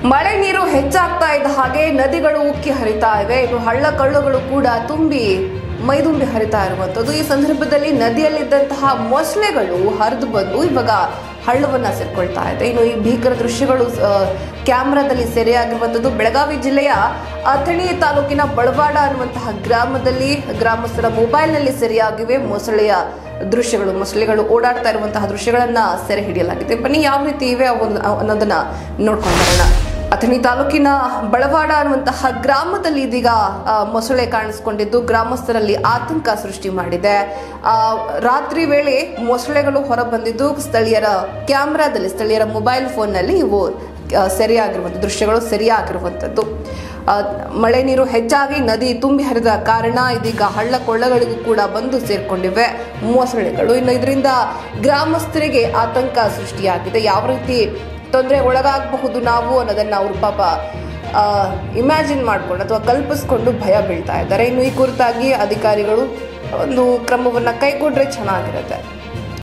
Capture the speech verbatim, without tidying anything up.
ಮಳೆ ನೀರು ಹೆಚ್ಚಾಗ್ತಾ ಇದ್ದ ಹಾಗೆ ನದಿಗಳು ಉಕ್ಕಿ ಹರಿತಾ ಇವೆ. ಇನ್ನು ಹಳ್ಳ ಕೊಳ್ಳಗಳು ಕೂಡ ತುಂಬಿ ಮೈದುಂಬಿ ಹರಿತಾ ಇರುವಂತದ್ದು. ಈ ಸಂದರ್ಭದಲ್ಲಿ ನದಿಯಲ್ಲಿದ್ದಂತಹ ಮೊಸಳೆಗಳು ಹರಿದು ಬಂದು ಇವಾಗ ಹಳ್ಳವನ್ನ ಸೇರ್ಕೊಳ್ತಾ ಇದೆ. ಇನ್ನು ಈ ಭೀಕರ ದೃಶ್ಯಗಳು ಕ್ಯಾಮೆರಾದಲ್ಲಿ ಸೆರೆಯಾಗಿರುವಂತದ್ದು. ಬೆಳಗಾವಿ ಜಿಲ್ಲೆಯ ಅಥಣಿ ತಾಲೂಕಿನ ಬಳವಾಡ ಅನ್ನುವಂತಹ ಗ್ರಾಮದಲ್ಲಿ ಗ್ರಾಮಸ್ಥರ ಮೊಬೈಲ್ ನಲ್ಲಿ ಸೆರೆಯಾಗಿವೆ ಮೊಸಳೆಯ ದೃಶ್ಯಗಳು. ಮೊಸಳೆಗಳು ಓಡಾಡ್ತಾ ಇರುವಂತಹ ದೃಶ್ಯಗಳನ್ನ ಸೆರೆ ಹಿಡಿಯಲಾಗಿದೆ. ಬನ್ನಿ ಯಾವ ರೀತಿ ಇವೆ ಅನ್ನೋದನ್ನ ನೋಡ್ಕೊಂಡು ಬರೋಣ. ಅಥಣಿ ತಾಲೂಕಿನ ಬಳವಾಡ ಅನ್ನುವಂತಹ ಗ್ರಾಮದಲ್ಲಿ ಇದೀಗ ಮೊಸಳೆ ಕಾಣಿಸ್ಕೊಂಡಿದ್ದು ಗ್ರಾಮಸ್ಥರಲ್ಲಿ ಆತಂಕ ಸೃಷ್ಟಿ ಮಾಡಿದೆ. ಆ ರಾತ್ರಿ ವೇಳೆ ಮೊಸಳೆಗಳು ಹೊರ ಬಂದಿದ್ದು ಸ್ಥಳೀಯರ ಕ್ಯಾಮೆರಾದಲ್ಲಿ ಸ್ಥಳೀಯರ ಮೊಬೈಲ್ ಫೋನ್ ನಲ್ಲಿ ಇವು ಸೆರೆಯಾಗಿರುವಂತಹ ದೃಶ್ಯಗಳು ಸೆರೆಯಾಗಿರುವಂತದ್ದು. ಮಳೆ ನೀರು ಹೆಚ್ಚಾಗಿ ನದಿ ತುಂಬಿ ಹರಿದ ಕಾರಣ ಇದೀಗ ಹಳ್ಳ ಕೊಳ್ಳಗಳಿಗೂ ಕೂಡ ಬಂದು ಸೇರ್ಕೊಂಡಿವೆ ಮೊಸಳೆಗಳು. ಇನ್ನು ಇದರಿಂದ ಗ್ರಾಮಸ್ಥರಿಗೆ ಆತಂಕ ಸೃಷ್ಟಿಯಾಗಿದೆ. ಯಾವ ರೀತಿ ತೊಂದರೆ ಒಳಗಾಗಬಹುದು ನಾವು ಅನ್ನೋದನ್ನ ಅವರು ಪಾಪ ಇಮ್ಯಾಜಿನ್ ಮಾಡ್ಕೊಂಡು ಅಥವಾ ಕಲ್ಪಿಸ್ಕೊಂಡು ಭಯ ಬೀಳ್ತಾ ಇದ್ದಾರೆ. ಇನ್ನು ಈ ಕುರಿತಾಗಿ ಅಧಿಕಾರಿಗಳು ಒಂದು ಕ್ರಮವನ್ನ ಕೈಗೊಂಡ್ರೆ ಚೆನ್ನಾಗಿರುತ್ತೆ.